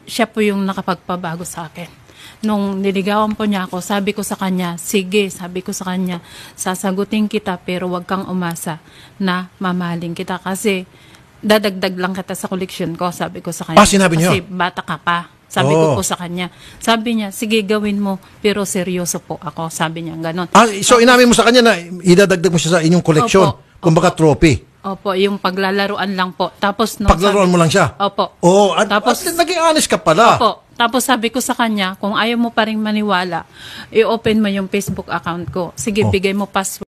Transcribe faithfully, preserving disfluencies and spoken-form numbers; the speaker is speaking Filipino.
siya po yung nakapagpabago sa akin. Nung niligawan po niya ako, sabi ko sa kanya, sige, sabi ko sa kanya, sasagutin kita pero wag kang umasa na mamahalin kita kasi dadagdag lang kita sa koleksyon ko, sabi ko sa kanya. Ah, sinabi niyo? Kasi bata ka pa. Sabi Oh. ko po sa kanya. Sabi niya, sige gawin mo, pero seryoso po ako. Sabi niya, ganon. Ah, so inamin mo sa kanya na idadagdag mo siya sa inyong koleksyon. Opo. Kumbaga trophy. Opo, yung paglalaruan lang po. Tapos no, Paglaruan mo lang siya? Opo. Oh, at, Tapos, at naging honest ka pala. Opo. Tapos sabi ko sa kanya, kung ayaw mo pa rin maniwala, i-open mo yung Facebook account ko. Sige, Oh. bigay mo password.